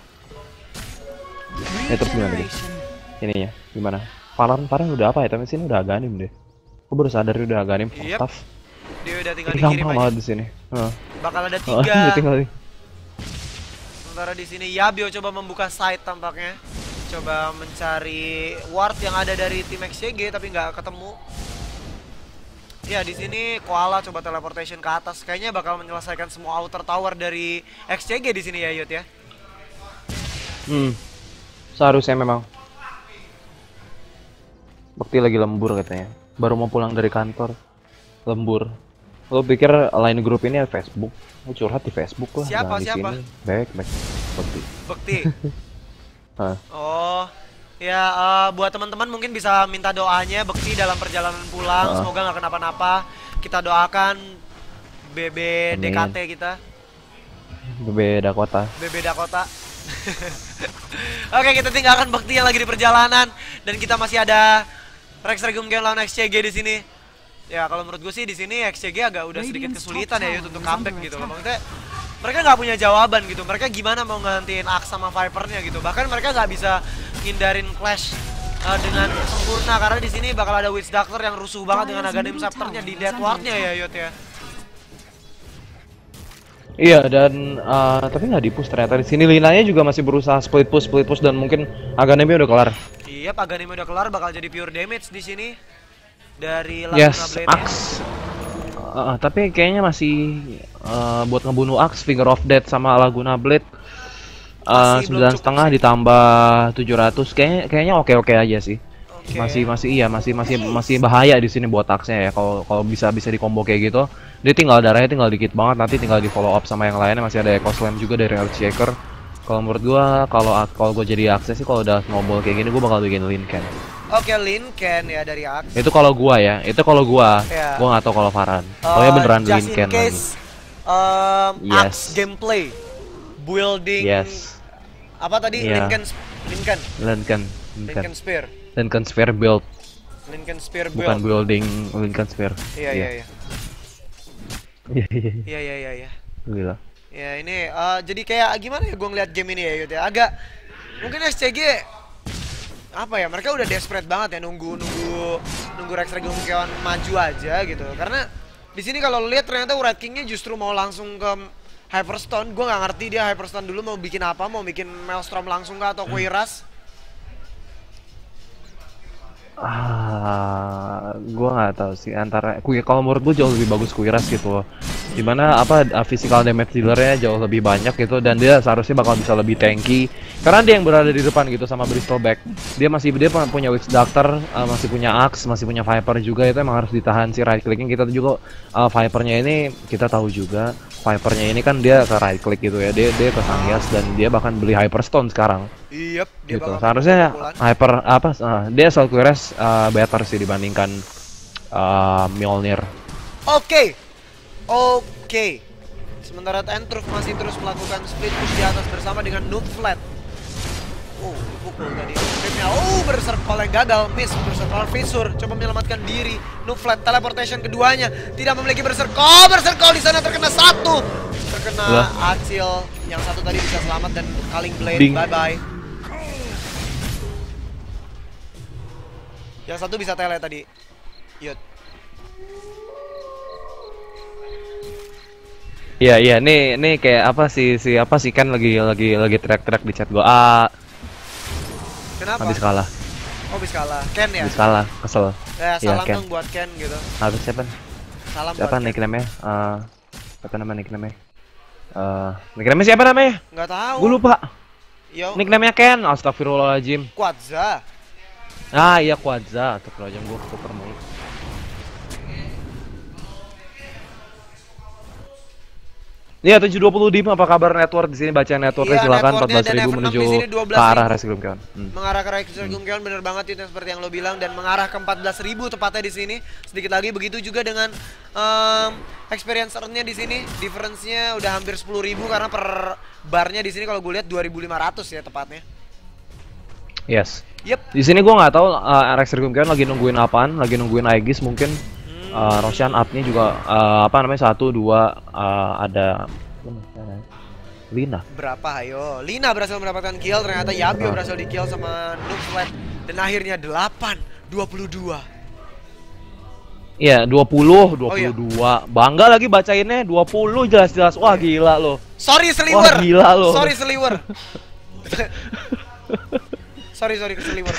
Terus gimana nih? Ininya gimana? Paran udah apa ya? Tapi sini udah Aghanim deh. Gue baru sadar udah Aghanim tough. Dia udah tinggal ini dikirim gampang aja. banget di sini. Bakal ada 3. Sementara di sini Yabio coba membuka site tampaknya. Coba mencari ward yang ada dari tim XCG tapi nggak ketemu. Ya di sini Koala coba teleportation ke atas. Kayaknya bakal menyelesaikan semua outer tower dari XCG di sini ya, Yud ya. Seharusnya memang. Bekti lagi lembur katanya. Baru mau pulang dari kantor. Lembur. Lo pikir line grup ini Facebook? Lo curhat di Facebook lah. Siapa? Back. Bekti. Oh, ya buat teman-teman mungkin bisa minta doanya Bekti dalam perjalanan pulang. Semoga nggak kenapa-napa. Kita doakan BB DKT kita. BB Dakota. Oke, kita tinggalkan Bekti yang lagi di perjalanan dan kita masih ada Rex Regum Game lawan XCG di sini. Ya kalau menurut gue sih di sini XCG agak udah sedikit kesulitan ya untuk comeback gitu loh. Maksudnya mereka nggak punya jawaban gitu. Mereka gimana mau ngantiin Axe sama Vipernya gitu. Bahkan mereka nggak bisa ngindarin clash dengan sempurna karena di sini bakal ada Witch Doctor yang rusuh banget dengan Aghanim Scepter-nya di Death Ward-nya ya, Yot ya. Iya, dan tapi nggak di-push ternyata. Di sini Linanya juga masih berusaha split push dan mungkin Aghanimnya udah kelar. Iya, Aghanimnya udah kelar, bakal jadi pure damage di sini dari Laguna Blade-nya. Axe. Tapi kayaknya masih buat ngebunuh Axe, Finger of Death sama Laguna Blade 9,5 ditambah 700 kayaknya oke aja sih. Masih bahaya di sini buat Axe-nya ya. Kalau bisa di combo kayak gitu. Dia darahnya tinggal dikit banget, nanti tinggal di follow up sama yang lainnya. Masih ada Echo Slam juga dari Earthshaker. Kalau menurut gua kalau gua jadi Axe sih, kalau udah snowball kayak gini gua bakal bikin Lincoln. Oke, Lincoln ya dari Axe. Itu kalau gua ya. Gua nggak tahu kalau Farhan. Pokoknya beneran Lincoln lagi. Axe gameplay building. Apa tadi? Lincoln Spear. Lincoln Spear build. Bukan building Lincoln Spear. Iya. Iya. Gila. Ya ini jadi kayak gimana ya gue ngeliat game ini ya, Yud ya. Agak mungkin SCG apa ya, mereka udah desperate banget ya nunggu Rex Regum kawan maju aja gitu. Karena di sini kalau lihat ternyata Red King-nya justru mau langsung ke Hyperstone. Gue nggak ngerti dia Hyperstone dulu mau bikin apa, mau bikin Maelstrom langsung kah atau Quiras? Gua nggak tahu sih, antara kalau menurut gua jauh lebih bagus Quiras gitu. Dimana physical damage dealernya jauh lebih banyak gitu, dan dia seharusnya bakal bisa lebih tanky karena dia yang berada di depan gitu sama Bristleback. Dia punya Witch Doctor, masih punya Axe, masih punya Viper juga. Itu emang harus ditahan si right clicking. Kita juga Vipernya ini kita tahu juga Vipernya ini kan dia ke right click gitu ya, dia ke Sangyas dan dia bahkan beli Hyperstone sekarang. Dia gitu. Seharusnya dia soal Quiras better sih dibandingkan Mjolnir. Oke. Sementara Entruff masih terus melakukan split push di atas bersama dengan Noob Flat. Dipukul tadi. Berserker yang gagal, miss Berserker Fissur coba menyelamatkan diri. Noob Flat teleportation keduanya tidak memiliki Berserker di sana terkena satu. Terkena Acil, yang satu tadi bisa selamat dan Culling Blade bye. Yang satu bisa tele tadi. Yud. Iya, nih kayak apa sih kan lagi track di chat gua. Kenapa? Habis kalah. Habis kalah. Ken ya? Habis kalah, kesel. Ya, salam dong buat Ken gitu. Habis siapa? Salam siapa buat nickname-nya? Apa nama nickname-nya? Nickname-nya siapa namanya? Nggak tahu. Gua lupa. Yo. Nickname-nya Ken. Astagfirullahaladzim. Quadza. Iya Quadza. Astagfirullahaladzim, gua tuker mulu. Iya 720 Dim, apa kabar network di sini? Baca networknya Iya, silakan networknya 14.000 dan menuju F6 di sini ke arah Rescue Keon. Mengarah ke Rescue Keon bener banget itu seperti yang lo bilang dan mengarah ke 14.000 tepatnya di sini. Sedikit lagi begitu juga dengan experience earn-nya di sini. Difference-nya udah hampir 10.000 karena per barnya di sini kalau gue lihat 2.500 ya tepatnya. Yes. Yep. Di sini gua nggak tahu Rescue Keon lagi nungguin apaan, lagi nungguin Aegis mungkin. Roshan up-nya juga apa namanya 1 2 ada Lina. Berapa ayo? Lina berhasil mendapatkan kill, ternyata Yabio berhasil di kill sama Noobslat dan akhirnya 8-22. Iya, 20, 22. Oh, iya. Bangga lagi bacainnya 20 jelas-jelas. Wah, gila lo. Sorry seliwer. Wah, gila lo. Sorry seliwer. sorry seliwer.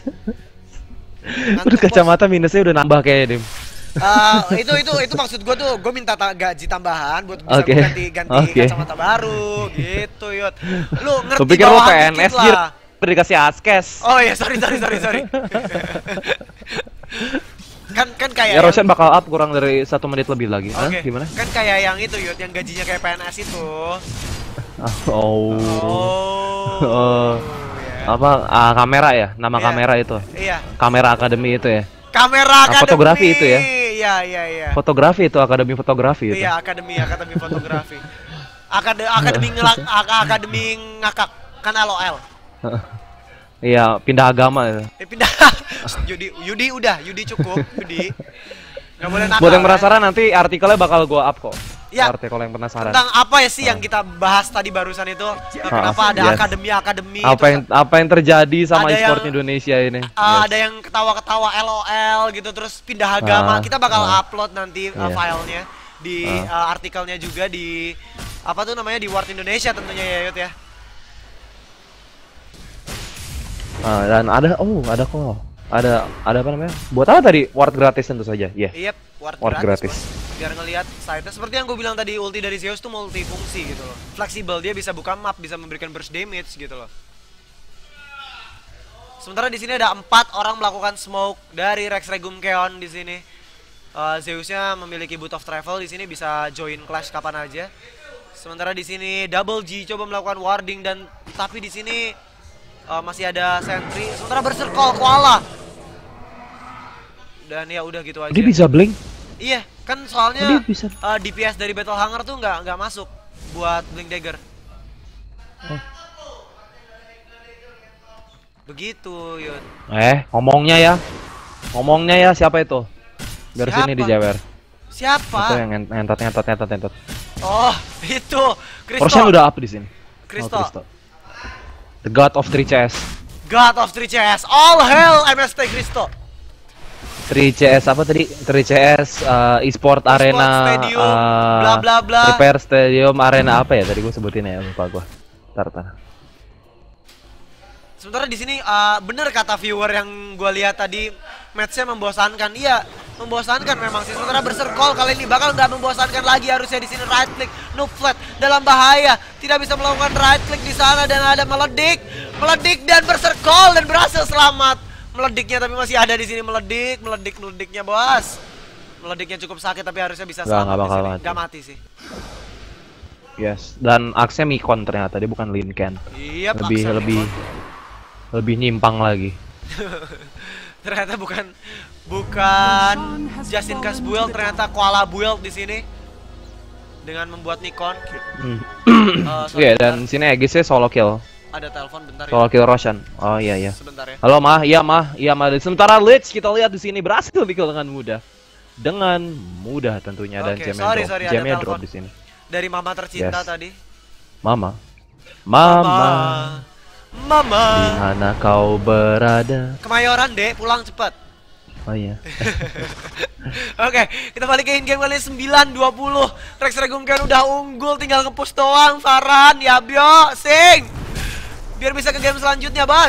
Udah kacamata minusnya udah nambah kayaknya, Dim. Itu maksud gue tuh, gue minta gaji tambahan buat bisa ganti kacamata baru gitu, Yot. Lu ngerti pikir lo bawahan PNS dikit lah. Dikasih askes. Oh iya, sorry. kan kayak Ya Roshan bakal up kurang dari 1 menit lebih lagi. Okay. Gimana? Kan kayak yang itu, Yot, yang gajinya kayak PNS itu. Apa kamera ya? Nama kamera itu. Iya. Kamera Akademi itu ya. Kamera Akademi. Fotografi itu ya. Iya. Fotografi itu Akademi Fotografi itu. Iya, Akademi Fotografi. Akademi ngakak kan LOL. Iya, pindah agama itu. Pindah. Yudi cukup, Yudi. Nggak boleh nakal. Buat yang penasaran nanti artikelnya bakal gua up kok. Ya, artikel yang penasaran. Tentang apa ya sih yang kita bahas tadi barusan itu? Kenapa ada akademi? Apa yang terjadi sama e-sport Indonesia ini? Ada yang ketawa-ketawa LOL gitu terus pindah agama. Kita bakal upload nanti filenya di artikelnya juga di apa tuh namanya di Ward Indonesia tentunya ya, Yud ya. Dan ada kok. Ada apa namanya? Buat apa tadi? Ward gratis tentu saja. Iya. Yep, ward gratis. Biar ngelihat site-nya seperti yang gue bilang tadi, ulti dari Zeus tuh multifungsi gitu loh. Fleksibel, dia bisa buka map, bisa memberikan burst damage gitu loh. Sementara di sini ada 4 orang melakukan smoke dari Rex Regum Keon di sini. Zeusnya memiliki boot of travel di sini bisa join clash kapan aja. Sementara di sini Double G coba melakukan warding dan tapi di sini masih ada sentry. Sementara bercircle Koala. Dan ya udah gitu aja. Dia bisa blink? Iya, kan soalnya DPS dari Battle Hunger tuh nggak masuk buat Blink Dagger. Begitu, Yud. Ngomongnya ya siapa itu? Biar sini dijewer. Siapa? Itu yang ngentot. Oh, itu. Roshan udah up di sini. Kristo. The God of 3CS. God of 3CS. All hail MST Kristo. 3CS apa tadi? 3CS e-sport arena stadium, bla bla bla. Repair stadium arena apa ya tadi gue sebutin ya, lupa gue. Tar. Sementara di sini bener kata viewer yang gue lihat tadi, matchnya membosankan. Iya, membosankan memang sih. Sementara bercircle kali ini bakal nggak membosankan lagi, harusnya di sini right click, Noobslat dalam bahaya, tidak bisa melakukan right click di sana dan ada meledik dan bercircle dan berhasil selamat. Melediknya tapi masih ada di sini, melediknya bos. Melediknya cukup sakit tapi harusnya bisa selamat di sini. Gak mati sih. Yes, dan aksnya Mikon ternyata dia bukan Lincoln. Iya, lebih nyimpang lagi. Ternyata bukan Justin Cas build, ternyata Koala build di sini dengan membuat Nikon. Iya, dan sini Aegisnya solo kill. Ada telepon bentar ya. Soal kill Roshan. Oh iya. Sebentar ya. Halo Mah, iya Mah. Sementara Lich kita lihat di sini berhasil di kill dengan mudah tentunya dan jamnya drop di sini. Dari Mama tercinta tadi. Mama. Di mana kau berada? Kemayoran, Dek, pulang cepat. Oh iya. Oke, kita balik ke in-game kali 9-20. Rex Regum kan udah unggul, tinggal nge-push doang. Farhan, Yabio, sing. Biar bisa ke game selanjutnya, Bas.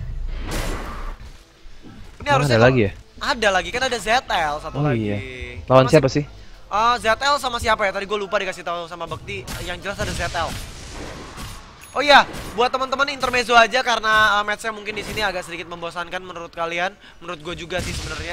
Ini harusnya ada lagi ya? Ada lagi, kan ada ZL satu lagi. Iya. Lawan siapa sih? ZL sama siapa ya? Tadi gue lupa dikasih tahu sama Bakti. Yang jelas ada ZL. Oh iya, buat teman-teman intermezzo aja karena matchnya mungkin di sini agak sedikit membosankan menurut kalian. Menurut gue juga sih sebenarnya.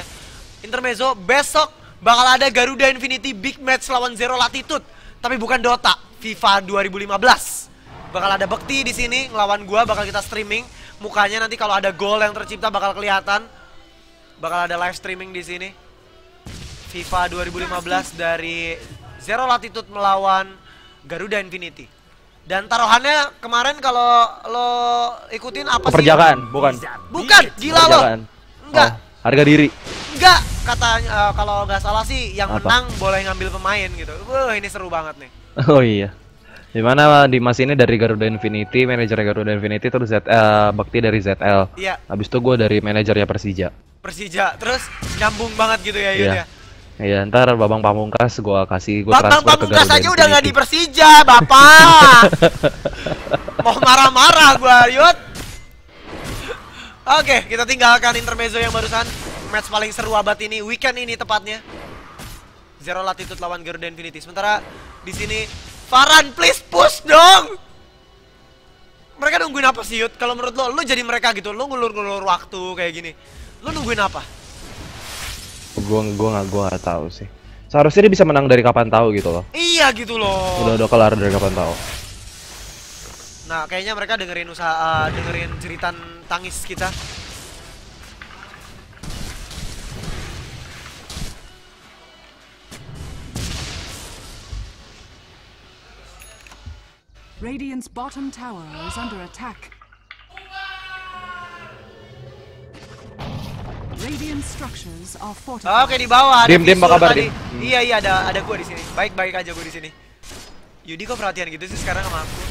Intermezzo besok bakal ada Garuda Infinity Big Match lawan Zero Latitude. Tapi bukan Dota, FIFA 2015. Bakal ada Bekti di sini ngelawan gua, bakal kita streaming. Mukanya nanti kalau ada gol yang tercipta bakal kelihatan. Bakal ada live streaming di sini. FIFA 2015 dari Zero Latitude melawan Garuda Infinity. Dan taruhannya kemarin kalau lo ikutin apa sih? Perjagaan, bukan. Bukan, gila lo. Enggak. Oh, harga diri. Enggak, katanya kalau nggak salah sih yang Apa? menang boleh ngambil pemain gitu. Wah, ini seru banget nih. Oh iya. Dimana Dimas ini dari Garuda Infinity, manajer Garuda Infinity, terus Bekti dari ZL. Iya. Habis itu gue dari manajernya Persija. Persija, terus nyambung banget gitu ya, Yud Iya. ya. Iya, ntar Babang Pamungkas gue kasih, gue Bang transfer ke Pamungkas Garuda aja udah nggak di Infinity. Persija, Bapak. Mau marah-marah gua, Yud. Oke, kita tinggalkan intermezzo yang barusan. Match paling seru abad ini, weekend ini tepatnya. Zero Latitude lawan Garuda Infinity. Sementara di sini Farhan, please push dong. Mereka nungguin apa sih, Yud? Kalau menurut lo jadi mereka gitu, lo ngulur-ngulur waktu kayak gini. Lo nungguin apa? Gua nggak tahu sih. Seharusnya dia bisa menang dari kapan tahu gitu loh. Iya gitu loh. Udah kelar dari kapan tahu. Nah, kayaknya mereka dengerin jeritan tangis kita. Radiant's bottom tower is under attack. Radiant structures are fortified. Oke, di bawah ada Dim, Visur apa kabar, tadi. Dim? Iya, ada gua di sini. Baik-baik aja gua di sini. Yudi kok perhatian gitu sih sekarang sama aku.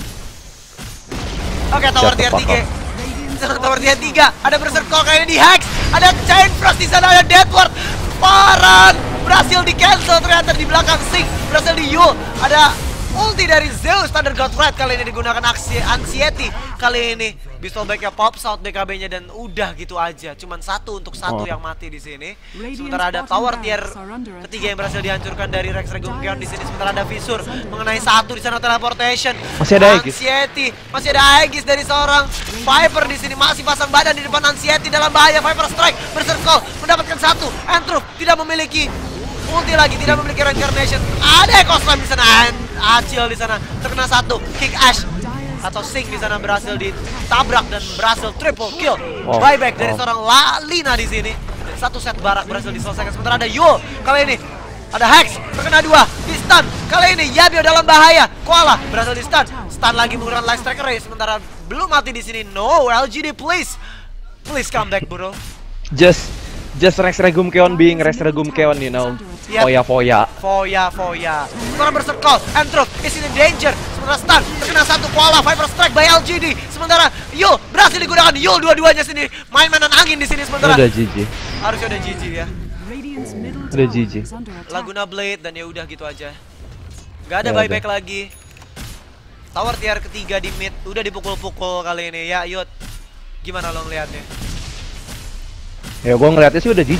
Oke, tower tier 3. Tower tier 3. Ada berserkol kayaknya di Hex. Ada Chain Frost di sana, ada Deathward. Farhan berhasil di cancel ternyata di belakang Sing. Berhasil di Yul. Ada ulti dari Zeus, Thunder God Red kali ini digunakan Anxiety kali ini. Pistolback-nya pops out BKB-nya dan udah gitu aja. Cuman satu untuk satu yang mati di sini. Sementara ada tower tier ketiga yang berhasil dihancurkan dari Rex Regumkeon di sini. Sementara ada Visur mengenai satu di sana teleportation. Masih ada Aegis. Anxiety, masih ada Aegis dari seorang Viper di sini masih pasang badan di depan Anxiety dalam bahaya. Viper strike berserkol mendapatkan satu. Entrup tidak memiliki ulti lagi, tidak memiliki reincarnation. Ada Echo Slam di sana. Acil di sana terkena satu. Kick Ash atau Sing di sana berhasil ditabrak dan berhasil triple kill. Buyback dari seorang Lina di sini. Dan satu set barak berhasil diselesaikan. Sementara ada Yul kali ini. Ada Hex terkena dua. Di stun. Kali ini Yabio dalam bahaya. Koala berhasil di stun. Stun lagi menggunakan Light Striker Ray. Sementara belum mati di sini. No, LGD please. Please come back, bro. Just Rex Regumkeon being Rex Regumkeon, you know. Yep. Foya. Sementara berserkol, Entropy is in danger. Sementara stun, terkena satu Koala, Viper strike by LGD. Sementara Yul berhasil digunakan. Yul dua-duanya sini main-mainan angin di sini sementara. Udah GG. Harusnya udah GG ya. Udah GG. Laguna Blade dan ya udah gitu aja. Gak ada buyback lagi. Tower tier ketiga di mid udah dipukul-pukul kali ini ya, Yud. Gimana lo ngeliatnya? Ya gua ngeliatnya sih udah GG.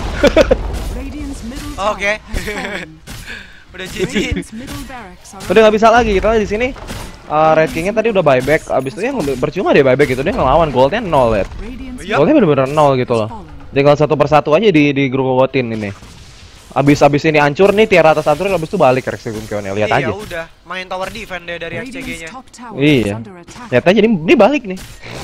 Oke. Udah GG. Udah nggak bisa lagi kita di sini. Red King-nya tadi udah buyback. Abis itu yang percuma dia buyback gitu, dia ngelawan, goldnya 0 liat. Goldnya bener-bener 0 gitu loh. Tinggal satu persatu aja di grupotin ini. Abis ini hancur nih tier atas hancur, abis itu balik Rex Regumkeon, lihat aja. Iya udah, main tower defense deh dari XCG-nya. Iya. Lihat aja dia balik nih.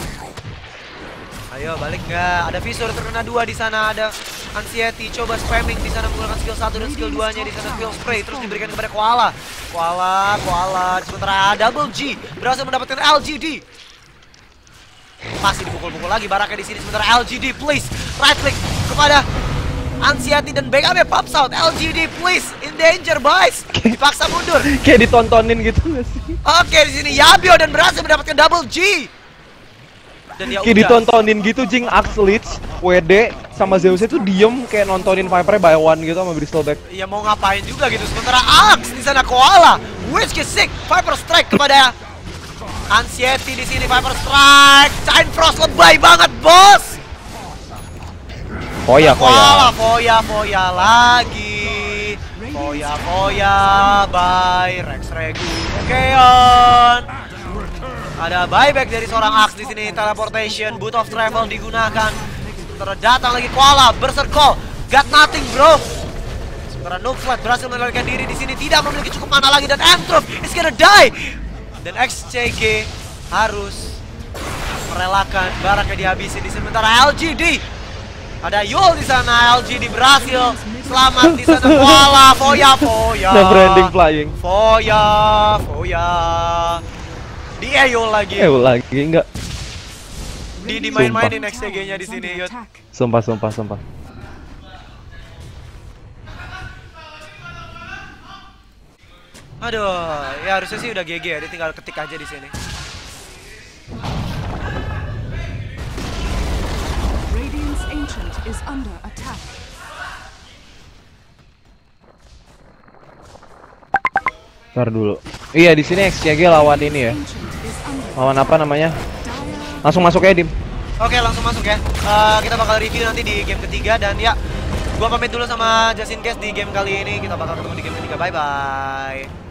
Ayo balik nggak? Ada Visur terkena dua di sana, ada Anxiety coba spamming di sana menggunakan skill 1 dan skill 2-nya di sana skill spray terus diberikan kepada Koala. Sementara Double G berhasil mendapatkan LGD. Masih dipukul-pukul lagi baraknya di sini sementara LGD please right click kepada Anxiety dan BKB pops out. LGD please in danger boys. Dipaksa mundur. Kayak ditontonin gitu nggak sih? Oke di sini Yabio dan berhasil mendapatkan Double G. Dan ya kayak ditontonin gitu Jing, Axelich, WD sama Zeus itu diem kayak nontonin Viper by one gitu sama Bristleback. Iya mau ngapain juga gitu. Sementara Axe di sana Koala, Witch Sick, Viper strike kepada Anxiety di sini Viper strike, Chain Frost lebay banget bos. Foya lagi. Foya by Rex Regumkeon. Ada buyback dari seorang Axe di sini, teleportation, boot of travel digunakan. Sementara datang lagi Koala, berserkol, got nothing bro. Sementara Noobflight berhasil mengendalikan diri di sini, tidak memiliki cukup mana lagi dan Anthrop is gonna die. Dan XCG harus merelakan baraknya dihabisin di sementara LGD. Ada Yul di sana, LGD berhasil selamat di sana. Voila, Foya. Never ending flying. Foya. Di Yul lagi. Enggak. Dimain-mainin XCG-nya di sini, Yud. Sumpah. Aduh, ya harusnya sih udah GG ya, dia tinggal ketik aja di sini. Radiant's Ancient is under attack. Ntar dulu. Iya, di sini XCG lawan ini ya. Lawan apa namanya? Langsung masuk ya, Dim. Oke, langsung masuk ya. Kita bakal review nanti di game ketiga dan ya, gua pamit dulu sama Justin Case di game kali ini. Kita bakal ketemu di game ketiga. Bye bye.